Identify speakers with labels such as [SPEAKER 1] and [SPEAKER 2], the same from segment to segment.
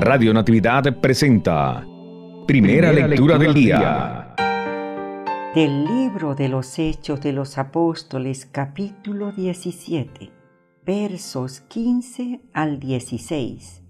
[SPEAKER 1] Radio Natividad presenta Primera Lectura del Día.
[SPEAKER 2] Del libro de los Hechos de los Apóstoles, capítulo 17, versos 15 al 16,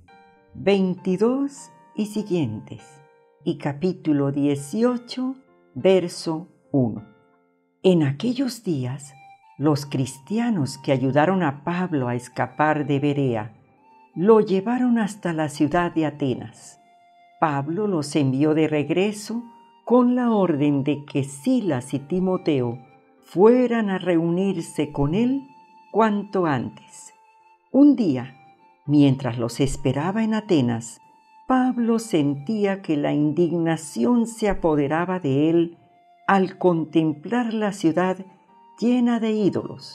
[SPEAKER 2] 22 y siguientes, y capítulo 18, verso 1. En aquellos días, los cristianos que ayudaron a Pablo a escapar de Berea lo llevaron hasta la ciudad de Atenas. Pablo los envió de regreso con la orden de que Silas y Timoteo fueran a reunirse con él cuanto antes. Un día, mientras los esperaba en Atenas, Pablo sentía que la indignación se apoderaba de él al contemplar la ciudad llena de ídolos.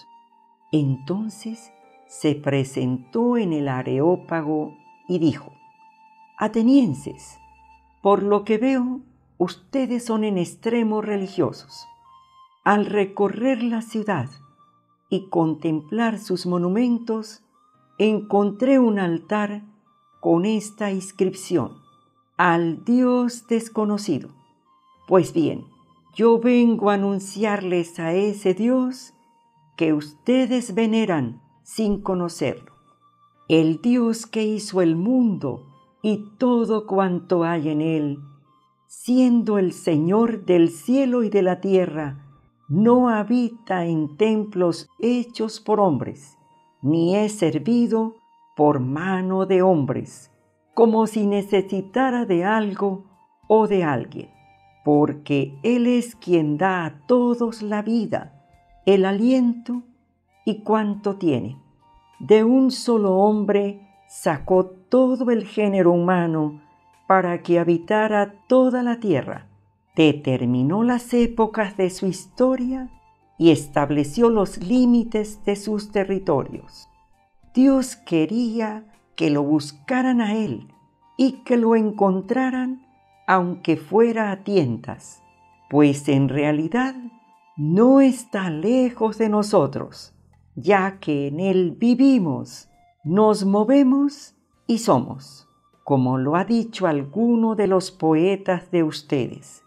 [SPEAKER 2] Entonces se presentó en el Areópago y dijo: «Atenienses, por lo que veo, ustedes son en extremo religiosos. Al recorrer la ciudad y contemplar sus monumentos, encontré un altar con esta inscripción: al Dios desconocido. Pues bien, yo vengo a anunciarles a ese Dios que ustedes veneran sin conocerlo, el Dios que hizo el mundo y todo cuanto hay en él, siendo el Señor del cielo y de la tierra, no habita en templos hechos por hombres, ni es servido por mano de hombres, como si necesitara de algo o de alguien, porque Él es quien da a todos la vida, el aliento y cuanto tiene. De un solo hombre sacó todo el género humano para que habitara toda la tierra. Determinó las épocas de su historia y estableció los límites de sus territorios. Dios quería que lo buscaran a Él y que lo encontraran aunque fuera a tientas, pues en realidad no está lejos de nosotros, ya que en Él vivimos, nos movemos y somos, como lo ha dicho alguno de los poetas de ustedes.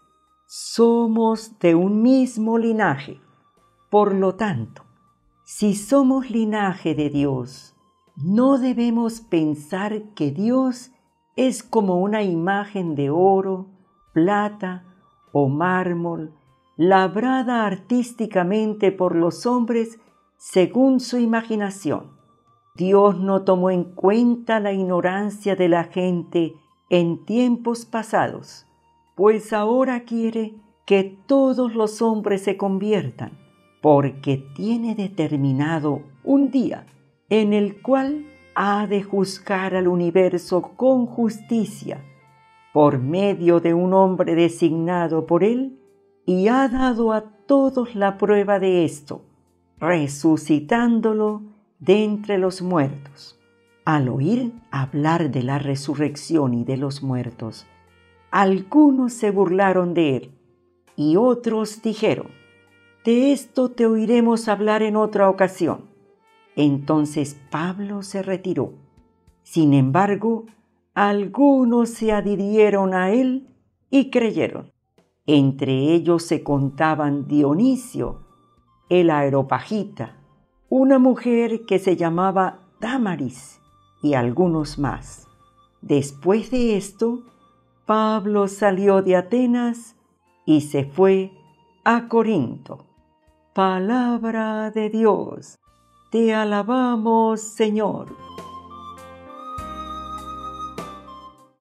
[SPEAKER 2] Somos de un mismo linaje. Por lo tanto, si somos linaje de Dios, no debemos pensar que Dios es como una imagen de oro, plata o mármol, labrada artísticamente por los hombres según su imaginación. Dios no tomó en cuenta la ignorancia de la gente en tiempos pasados, pues ahora quiere que todos los hombres se conviertan, porque tiene determinado un día en el cual ha de juzgar al universo con justicia por medio de un hombre designado por Él, y ha dado a todos la prueba de esto, resucitándolo de entre los muertos. Al oír hablar de la resurrección y de los muertos, algunos se burlaron de él, y otros dijeron: «De esto te oiremos hablar en otra ocasión». Entonces Pablo se retiró. Sin embargo, algunos se adhirieron a él y creyeron. Entre ellos se contaban Dionisio, el Areopagita, una mujer que se llamaba Dámaris, y algunos más. Después de esto, Pablo salió de Atenas y se fue a Corinto. Palabra de Dios. Te alabamos, Señor.